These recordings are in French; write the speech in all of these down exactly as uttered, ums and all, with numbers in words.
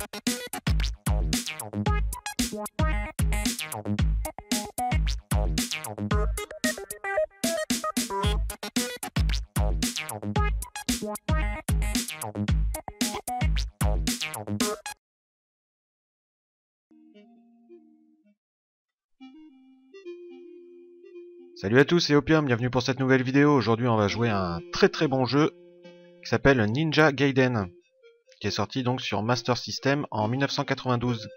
Salut à tous, c'est Opium, bienvenue pour cette nouvelle vidéo. Aujourd'hui on va jouer à un très très bon jeu qui s'appelle Ninja Gaiden, qui est sorti donc sur Master System en mille neuf cent quatre-vingt-douze.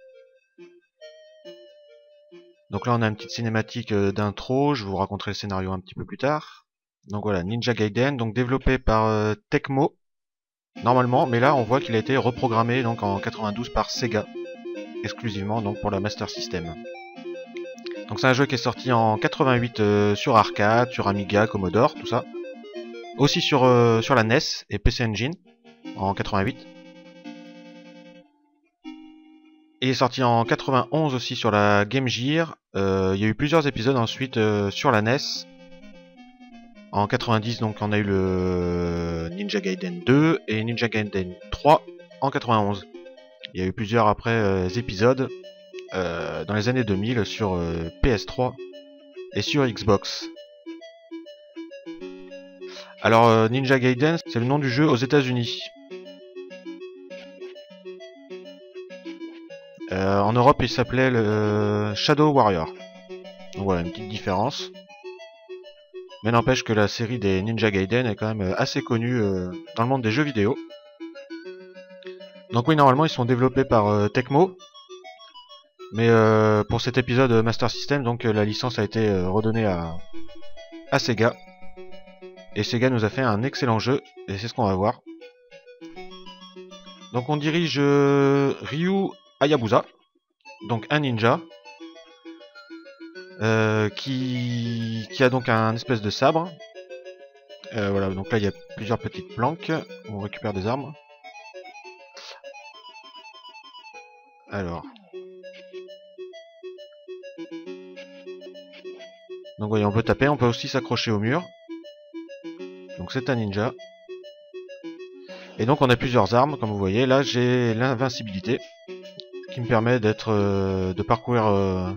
Donc là on a une petite cinématique d'intro, je vous raconterai le scénario un petit peu plus tard. Donc voilà, Ninja Gaiden, donc développé par euh, Tecmo, normalement, mais là on voit qu'il a été reprogrammé donc en quatre-vingt-douze par Sega, exclusivement donc pour la Master System. Donc c'est un jeu qui est sorti en quatre-vingt-huit euh, sur arcade, sur Amiga, Commodore, tout ça. Aussi sur, euh, sur la N E S et P C Engine en quatre-vingt-huit. Et il est sorti en quatre-vingt-onze aussi sur la Game Gear. Euh, il y a eu plusieurs épisodes ensuite euh, sur la N E S. En quatre-vingt-dix donc on a eu le Ninja Gaiden deux et Ninja Gaiden trois en quatre-vingt-onze. Il y a eu plusieurs après euh, épisodes. Euh, dans les années deux mille sur euh, P S trois et sur Xbox. Alors euh, Ninja Gaiden, c'est le nom du jeu aux États-Unis. Euh, en Europe, il s'appelait le euh, Shadow Warrior. Donc voilà, une petite différence. Mais n'empêche que la série des Ninja Gaiden est quand même assez connue euh, dans le monde des jeux vidéo. Donc oui, normalement, ils sont développés par euh, Tecmo. Mais euh, pour cet épisode Master System, donc euh, la licence a été euh, redonnée à, à Sega. Et Sega nous a fait un excellent jeu, et c'est ce qu'on va voir. Donc on dirige euh, Ryu Hayabusa, donc un ninja, euh, qui, qui a donc un espèce de sabre. Euh, voilà, donc là il y a plusieurs petites planques, on récupère des armes. Alors... Donc voyez, on peut taper, on peut aussi s'accrocher au mur. Donc c'est un ninja. Et donc on a plusieurs armes, comme vous voyez. Là j'ai l'invincibilité, qui me permet d'être, euh, de parcourir. Euh...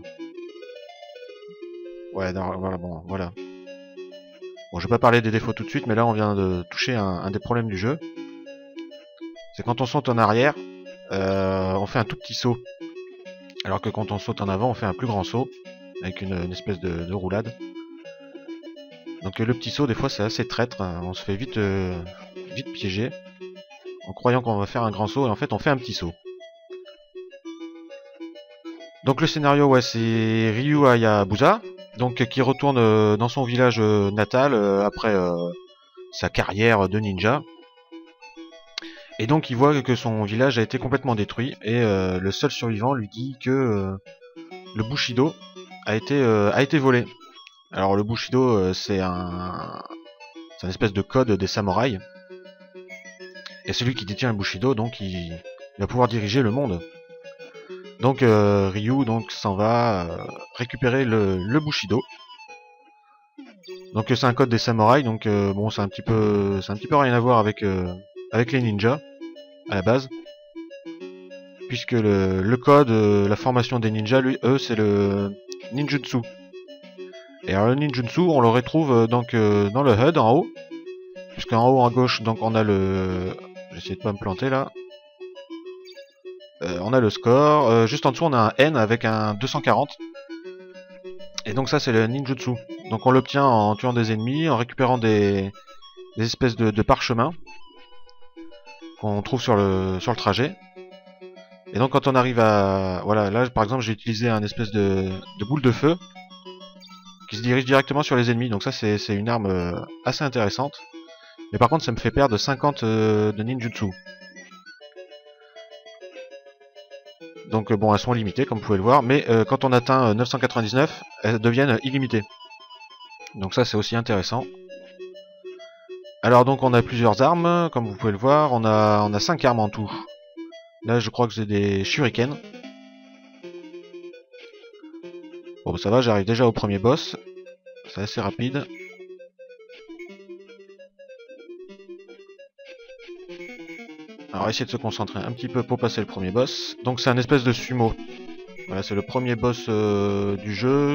Ouais, non, voilà, bon, voilà. Bon, je vais pas parler des défauts tout de suite, mais là on vient de toucher un, un des problèmes du jeu. C'est quand on saute en arrière, euh, on fait un tout petit saut, alors que quand on saute en avant, on fait un plus grand saut avec une, une espèce de, de roulade. Donc le petit saut, des fois, c'est assez traître. Hein. On se fait vite, euh, vite piéger en croyant qu'on va faire un grand saut, et en fait, on fait un petit saut. Donc le scénario, ouais, c'est Ryu Hayabusa, donc qui retourne euh, dans son village euh, natal euh, après euh, sa carrière de ninja. Et donc il voit que son village a été complètement détruit, et euh, le seul survivant lui dit que euh, le Bushido a été, euh, a été volé. Alors le Bushido, euh, c'est un, c'est une espèce de code des samouraïs. Et celui qui détient le Bushido, donc il, il va pouvoir diriger le monde. Donc euh, Ryu donc s'en va euh, récupérer le, le Bushido. Donc c'est un code des samouraïs, donc euh, bon, c'est un petit peu, c'est un petit peu rien à voir avec euh, avec les ninjas à la base, puisque le, le code, euh, la formation des ninjas, lui, eux, c'est le ninjutsu. Et alors le ninjutsu, on le retrouve euh, donc euh, dans le H U D en haut, puisqu'en haut à gauche, donc on a le, j'essaie de pas me planter là. Euh, on a le score, euh, juste en dessous on a un N avec un deux cent quarante. Et donc ça c'est le ninjutsu. Donc on l'obtient en tuant des ennemis, en récupérant des, des espèces de, de parchemins qu'on trouve sur le, sur le trajet. Et donc quand on arrive à... Voilà, là par exemple j'ai utilisé un espèce de, de boule de feu qui se dirige directement sur les ennemis. Donc ça c'est une arme euh, assez intéressante. Mais par contre ça me fait perdre cinquante euh, de ninjutsu. Donc euh, bon, elles sont limitées comme vous pouvez le voir, mais euh, quand on atteint euh, neuf cent quatre-vingt-dix-neuf, elles deviennent illimitées. Donc ça c'est aussi intéressant. Alors donc on a plusieurs armes, comme vous pouvez le voir, on a on a cinq armes en tout. Là je crois que c'est des shurikens. Bon ça va, j'arrive déjà au premier boss. C'est assez rapide. Alors on va essayer de se concentrer un petit peu pour passer le premier boss. Donc c'est un espèce de sumo. Voilà, c'est le premier boss euh, du jeu.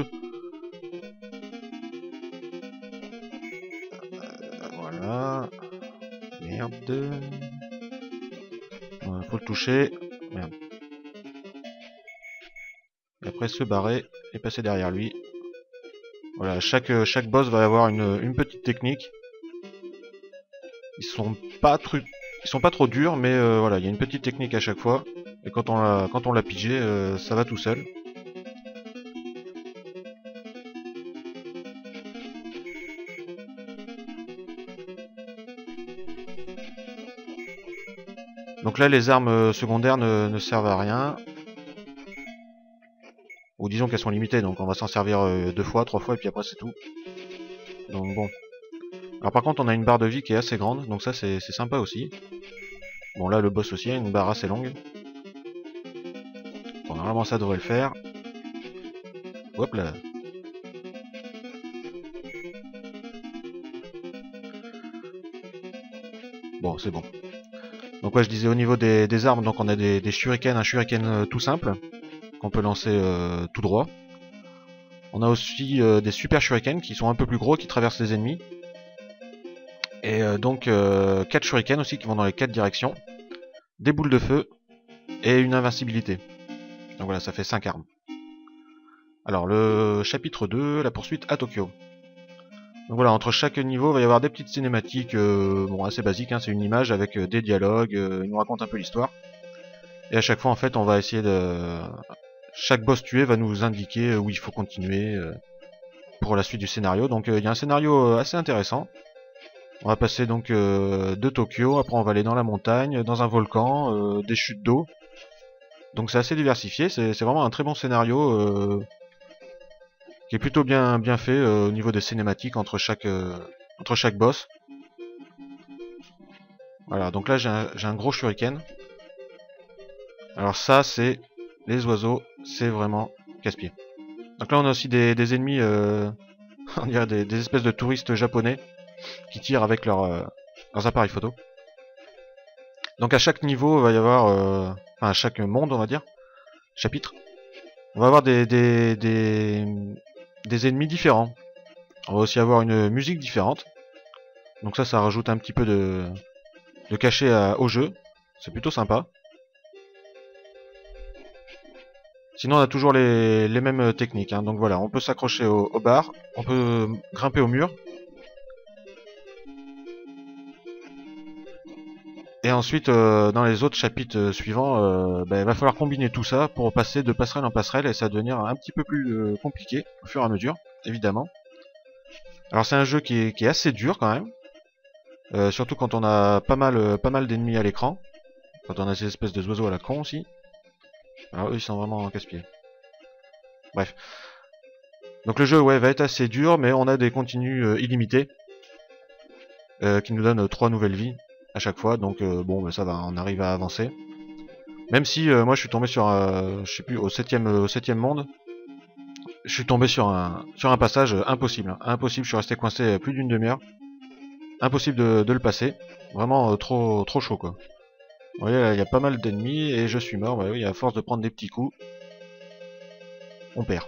Euh, voilà. Merde. Voilà, faut le toucher. Merde. Et après se barrer et passer derrière lui. Voilà, chaque, chaque boss va avoir une, une petite technique. Ils sont pas trop, ils sont pas trop durs, mais euh, voilà, il y a une petite technique à chaque fois. Et quand on l'a, quand on l'a pigé, euh, ça va tout seul. Donc là, les armes secondaires ne, ne servent à rien. Ou disons qu'elles sont limitées, donc on va s'en servir euh, deux fois, trois fois, et puis après c'est tout. Donc bon. Alors par contre, on a une barre de vie qui est assez grande, donc ça c'est sympa aussi. Bon là, le boss aussi a une barre assez longue. Bon, normalement ça devrait le faire. Hop là. Bon, c'est bon. Donc ouais, je disais au niveau des, des armes, donc on a des, des shurikens, un shuriken euh, tout simple, qu'on peut lancer euh, tout droit. On a aussi euh, des super shurikens qui sont un peu plus gros, qui traversent les ennemis. Et euh, donc euh, quatre shurikens aussi qui vont dans les quatre directions. Des boules de feu et une invincibilité. Donc voilà, ça fait cinq armes. Alors le chapitre deux, la poursuite à Tokyo. Donc voilà, entre chaque niveau, il va y avoir des petites cinématiques euh, bon, assez basiques, hein, c'est une image avec euh, des dialogues, euh, il nous raconte un peu l'histoire. Et à chaque fois, en fait, on va essayer de... Chaque boss tué va nous indiquer où il faut continuer euh, pour la suite du scénario. Donc euh, il y a un scénario assez intéressant. On va passer donc euh, de Tokyo, après on va aller dans la montagne, dans un volcan, euh, des chutes d'eau. Donc c'est assez diversifié, c'est vraiment un très bon scénario euh, qui est plutôt bien, bien fait euh, au niveau des cinématiques entre chaque, euh, entre chaque boss. Voilà, donc là j'ai un, j'ai un gros shuriken. Alors ça c'est les oiseaux, c'est vraiment casse-pied. Donc là on a aussi des, des ennemis, euh, on dirait des, des espèces de touristes japonais qui tirent avec leur, euh, leurs appareils photo. Donc à chaque niveau il va y avoir, euh, enfin à chaque monde on va dire, chapitre, on va avoir des, des, des, des ennemis différents. On va aussi avoir une musique différente. Donc ça, ça rajoute un petit peu de, de cachet à, au jeu. C'est plutôt sympa. Sinon, on a toujours les, les mêmes techniques. Hein. Donc voilà, on peut s'accrocher au, au bar, on peut grimper au mur. Et ensuite, euh, dans les autres chapitres suivants, euh, bah, il va falloir combiner tout ça pour passer de passerelle en passerelle et ça va devenir un petit peu plus euh, compliqué au fur et à mesure, évidemment. Alors c'est un jeu qui est, qui est assez dur quand même, euh, surtout quand on a pas mal, euh, pas mal d'ennemis à l'écran, quand on a ces espèces de oiseaux à la con aussi. Alors eux ils sont vraiment en casse-pied. Bref. Donc le jeu ouais va être assez dur, mais on a des continues euh, illimités euh, qui nous donnent euh, trois nouvelles vies à chaque fois, donc euh, bon bah, ça va, on arrive à avancer. Même si euh, moi je suis tombé sur, euh, je sais plus, au septième, euh, au septième monde, je suis tombé sur un, sur un passage euh, impossible. Hein. Impossible, je suis resté coincé plus d'une demi-heure. Impossible de, de le passer. Vraiment euh, trop, trop chaud quoi. Vous voyez là, il y a pas mal d'ennemis et je suis mort. Bah oui, à force de prendre des petits coups, on perd.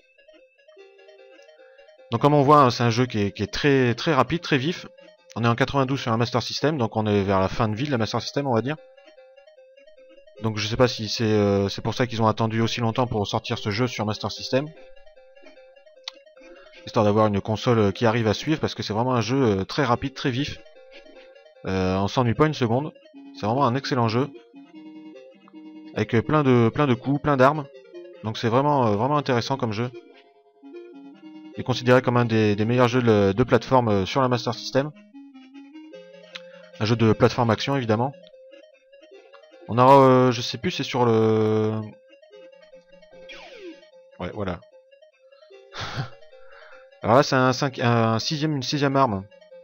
Donc comme on voit, hein, c'est un jeu qui est, qui est très, très rapide, très vif. On est en quatre-vingt-douze sur un Master System, donc on est vers la fin de vie de la Master System, on va dire. Donc je sais pas si c'est euh, c'est pour ça qu'ils ont attendu aussi longtemps pour sortir ce jeu sur Master System. Histoire d'avoir une console qui arrive à suivre, parce que c'est vraiment un jeu très rapide, très vif. Euh, on s'ennuie pas une seconde. C'est vraiment un excellent jeu. Avec plein de, plein de coups, plein d'armes. Donc c'est vraiment, vraiment intéressant comme jeu. Il est considéré comme un des, des meilleurs jeux de, de plateforme sur la Master System. Un jeu de plateforme action évidemment. On aura, euh, je sais plus, c'est sur le... Ouais, voilà. Alors là, c'est un, un sixième, une sixième arme.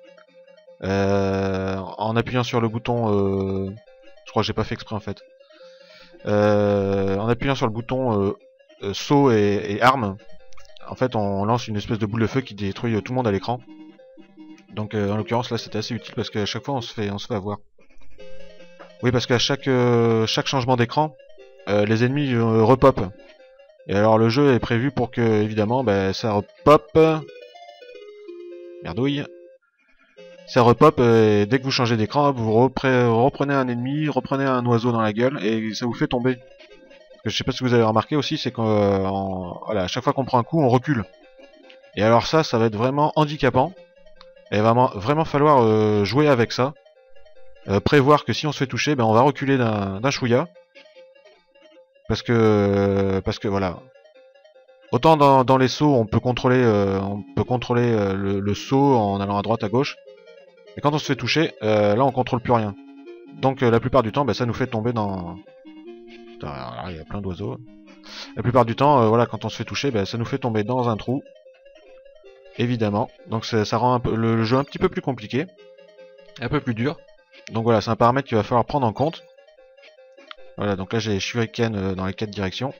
Euh, en appuyant sur le bouton... Euh, je crois que j'ai pas fait exprès en fait. Euh, en appuyant sur le bouton euh, euh, saut et, et arme, en fait on lance une espèce de boule de feu qui détruit euh, tout le monde à l'écran. Donc euh, en l'occurrence là c'était assez utile parce qu'à chaque fois on se fait, on se fait avoir. Oui, parce qu'à chaque, euh, chaque changement d'écran, euh, les ennemis euh, repopent. Et alors le jeu est prévu pour que, évidemment, bah, ça repop. Merdouille. Ça repop, euh, et dès que vous changez d'écran, vous repre reprenez un ennemi, reprenez un oiseau dans la gueule, et ça vous fait tomber. Parce que je sais pas si vous avez remarqué aussi, c'est qu'à euh, voilà, chaque fois qu'on prend un coup, on recule. Et alors ça, ça va être vraiment handicapant. Et il va vraiment, vraiment falloir euh, jouer avec ça. Euh, prévoir que si on se fait toucher, ben on va reculer d'un chouïa. Parce que, parce que voilà. Autant dans, dans les sauts, on peut contrôler, euh, on peut contrôler euh, le, le saut en allant à droite, à gauche. Et quand on se fait toucher, euh, là on contrôle plus rien. Donc euh, la plupart du temps, ben, ça nous fait tomber dans... Putain, il y a plein d'oiseaux. La plupart du temps, euh, voilà, quand on se fait toucher, ben, ça nous fait tomber dans un trou. Évidemment. Donc ça, ça rend un peu, le, le jeu un petit peu plus compliqué. Un peu plus dur. Donc voilà, c'est un paramètre qu'il va falloir prendre en compte. Voilà, donc là j'ai Shuriken euh, dans les quatre directions.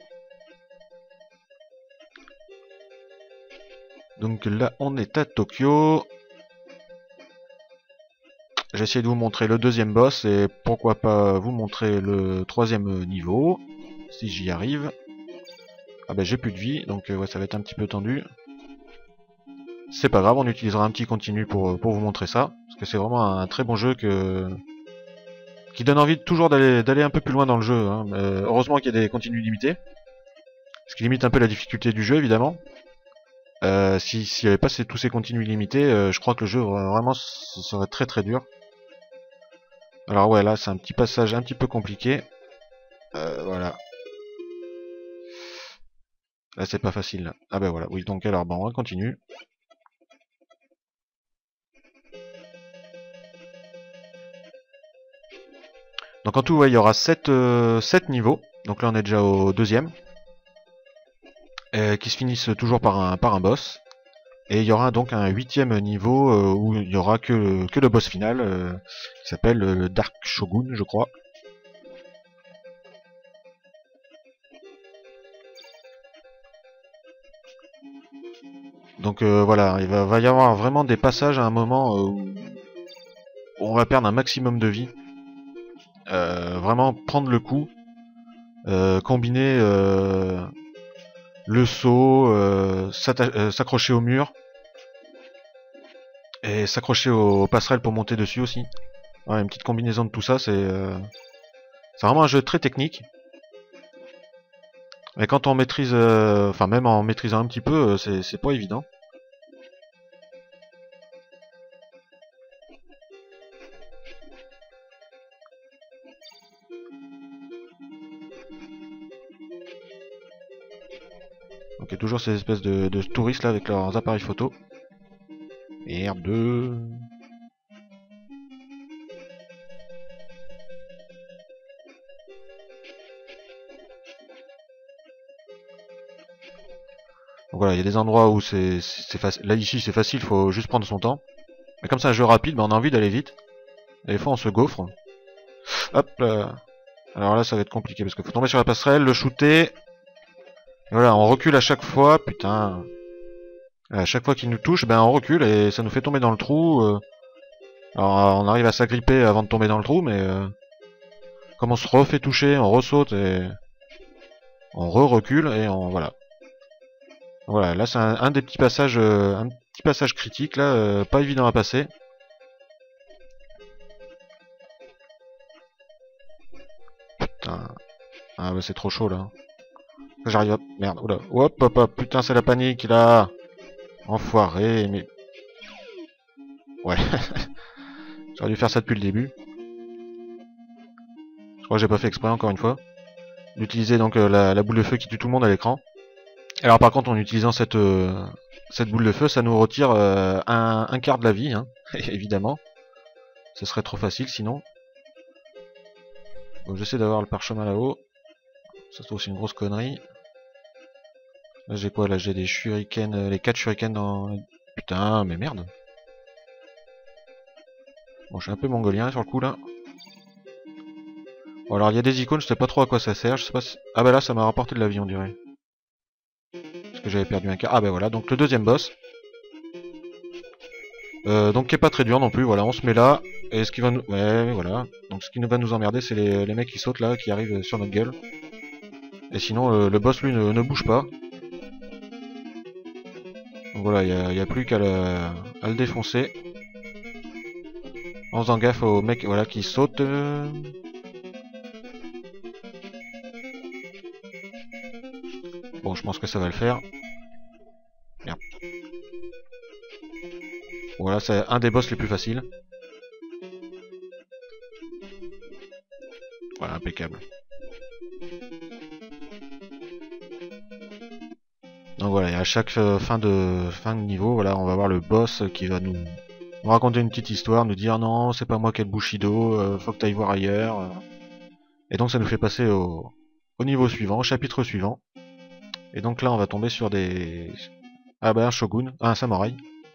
Donc là on est à Tokyo. J'ai essayé de vous montrer le deuxième boss et pourquoi pas vous montrer le troisième niveau, si j'y arrive. Ah bah j'ai plus de vie, donc euh, ouais, ça va être un petit peu tendu. C'est pas grave, on utilisera un petit continu pour, pour vous montrer ça, parce que c'est vraiment un très bon jeu que... qui donne envie toujours d'aller d'aller un peu plus loin dans le jeu. Hein. Euh, heureusement qu'il y a des continues limités, ce qui limite un peu la difficulté du jeu évidemment. Euh, S'il si n'y avait pas ces, tous ces continues limités, euh, je crois que le jeu vraiment ce serait très très dur. Alors ouais, là c'est un petit passage un petit peu compliqué. Euh, voilà. Là c'est pas facile. Là. Ah ben voilà, oui, donc alors bon, on continue. Donc en tout, ouais, il y aura sept, euh, sept niveaux. Donc là on est déjà au deuxième. Euh, qui se finissent toujours par un, par un boss. Et il y aura donc un huitième niveau euh, où il n'y aura que, que le boss final, euh, qui s'appelle le Dark Shogun, je crois. Donc euh, voilà, il va, va y avoir vraiment des passages à un moment euh, où on va perdre un maximum de vie. Euh, vraiment prendre le coup, euh, combiner euh, le saut, euh, s'accrocher au mur, et s'accrocher aux passerelles pour monter dessus aussi. Ouais, une petite combinaison de tout ça, c'est euh, c'est vraiment un jeu très technique. Mais quand on maîtrise, euh, enfin même en maîtrisant un petit peu, euh, c'est pas évident. Donc il y a toujours ces espèces de, de touristes là avec leurs appareils photo. Merde. Donc voilà, il y a des endroits où c'est facile. Là ici c'est facile, faut juste prendre son temps. Mais comme c'est un jeu rapide, bah, on a envie d'aller vite. Et des fois on se gaufre. Hop là. Alors là ça va être compliqué parce qu'il faut tomber sur la passerelle, le shooter. Et voilà, on recule à chaque fois, putain. À chaque fois qu'il nous touche, ben on recule et ça nous fait tomber dans le trou. Euh... Alors on arrive à s'agripper avant de tomber dans le trou, mais euh... comme on se refait toucher, on ressaute et on re-recule et on voilà. Voilà, là c'est un, un des petits passages, euh, un petit passage critique là, euh, pas évident à passer. Putain, ah bah c'est trop chaud là. J'arrive à... Merde, oula, hop hop hop, putain c'est la panique là. Enfoiré, mais... Ouais, j'aurais dû faire ça depuis le début. Je crois que j'ai pas fait exprès encore une fois. D'utiliser donc euh, la, la boule de feu qui tue tout le monde à l'écran. Alors par contre en utilisant cette, euh, cette boule de feu, ça nous retire euh, un, un quart de la vie, hein, évidemment. Ce serait trop facile sinon. Donc j'essaie d'avoir le parchemin là-haut. Ça c'est aussi une grosse connerie. Là j'ai quoi là? J'ai des shurikens, euh, les quatre shurikens dans... Putain, mais merde. Bon, je suis un peu mongolien sur le coup là. Bon alors il y a des icônes, je sais pas trop à quoi ça sert. Je sais pas si... Ah bah là ça m'a rapporté de la vie on dirait. Parce que j'avais perdu un quart. Ah bah voilà, donc le deuxième boss. Euh, donc qui est pas très dur non plus, voilà, on se met là, et ce qui va nous... Ouais, voilà. Donc ce qui nous va nous emmerder, c'est les, les mecs qui sautent là, qui arrivent sur notre gueule. Et sinon, euh, le boss, lui, ne, ne bouge pas. Donc voilà, il n'y a, y a plus qu'à le, à le défoncer. En faisant gaffe aux mecs voilà, qui sautent. Euh... Bon, je pense que ça va le faire. Merde. Voilà, c'est un des boss les plus faciles. Voilà, impeccable. Donc voilà, et à chaque euh, fin de fin de niveau, voilà, on va voir le boss qui va nous, nous raconter une petite histoire, nous dire non, c'est pas moi qui ai le Bushido, euh, faut que t'ailles voir ailleurs. Euh. Et donc ça nous fait passer au, au niveau suivant, au chapitre suivant. Et donc là, on va tomber sur des... Ah bah un shogun, ah, un samouraï.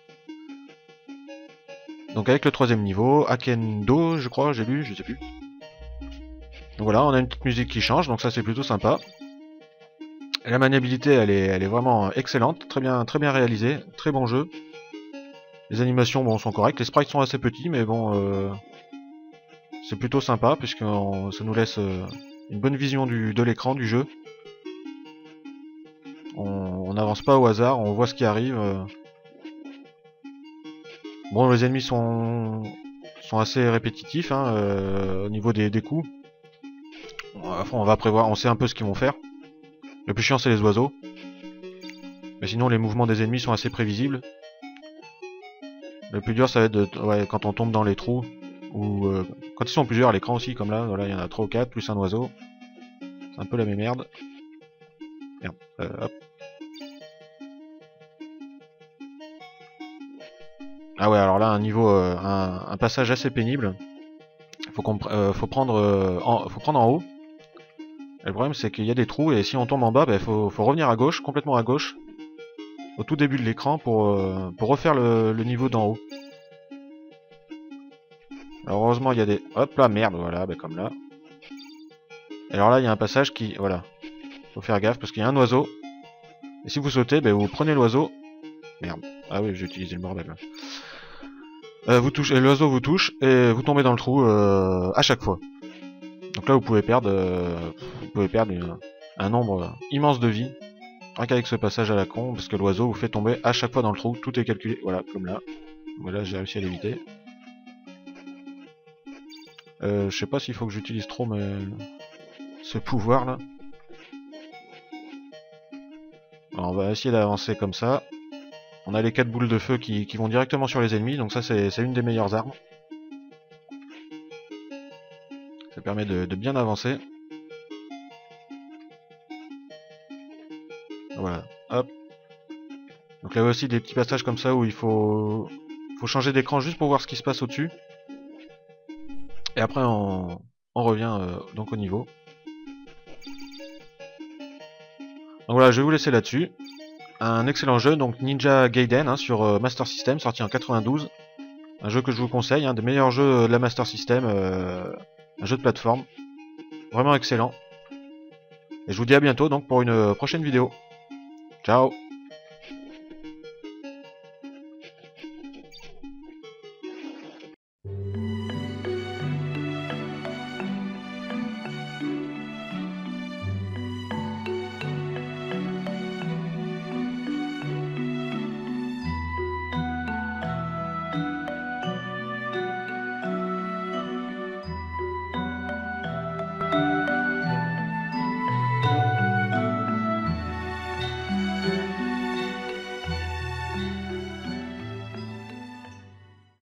Donc avec le troisième niveau, Akendo, je crois, j'ai lu, je sais plus. Donc voilà, on a une petite musique qui change, donc ça c'est plutôt sympa. La maniabilité, elle est, elle est vraiment excellente, très bien, très bien réalisée, très bon jeu. Les animations, bon, sont correctes, les sprites sont assez petits, mais bon, euh, c'est plutôt sympa puisque on, ça nous laisse euh, une bonne vision du, de l'écran du jeu. On n'avance pas au hasard, on voit ce qui arrive. Euh. Bon, les ennemis sont, sont assez répétitifs hein, euh, au niveau des, des coups. Enfin, on va prévoir, on sait un peu ce qu'ils vont faire. Le plus chiant, c'est les oiseaux. Mais sinon, les mouvements des ennemis sont assez prévisibles. Le plus dur, ça va être de, ouais, quand on tombe dans les trous. Ou euh, quand ils sont plusieurs à l'écran aussi, comme là. Voilà, il y en a trois ou quatre, plus un oiseau. C'est un peu la même merde. Merde. Euh, hop. Ah ouais, alors là, un niveau, euh, un, un passage assez pénible. Faut, qu'on, euh, faut, prendre, euh, en, faut prendre en haut. Et le problème, c'est qu'il y a des trous, et si on tombe en bas, bah, faut, faut revenir à gauche, complètement à gauche, au tout début de l'écran, pour, euh, pour refaire le, le niveau d'en haut. Alors heureusement, il y a des... Hop là, merde, voilà, bah, comme là. Et alors là, il y a un passage qui... Voilà. Faut faire gaffe, parce qu'il y a un oiseau. Et si vous sautez, bah, vous prenez l'oiseau. Merde. Ah oui, j'ai utilisé le bordel, là. Euh, vous touchez, l'oiseau vous touche, et vous tombez dans le trou euh, à chaque fois. Donc là, vous pouvez perdre, euh, vous pouvez perdre une, un nombre immense de vie, rien qu'avec ce passage à la con, parce que l'oiseau vous fait tomber à chaque fois dans le trou, tout est calculé, voilà, comme là. Voilà, j'ai réussi à l'éviter. Euh, je sais pas s'il faut que j'utilise trop mais... ce pouvoir là. Alors, on va essayer d'avancer comme ça. On a les quatre boules de feu qui, qui vont directement sur les ennemis, donc ça c'est une des meilleures armes. Ça permet de, de bien avancer. Voilà, hop. Donc là aussi des petits passages comme ça où il faut, faut changer d'écran juste pour voir ce qui se passe au-dessus. Et après on, on revient euh, donc au niveau. Donc voilà, je vais vous laisser là-dessus. Un excellent jeu, donc Ninja Gaiden hein, sur euh, Master System, sorti en quatre-vingt-douze. Un jeu que je vous conseille, un des meilleurs jeux de la Master System, euh, un jeu de plateforme. Vraiment excellent. Et je vous dis à bientôt donc pour une prochaine vidéo. Ciao.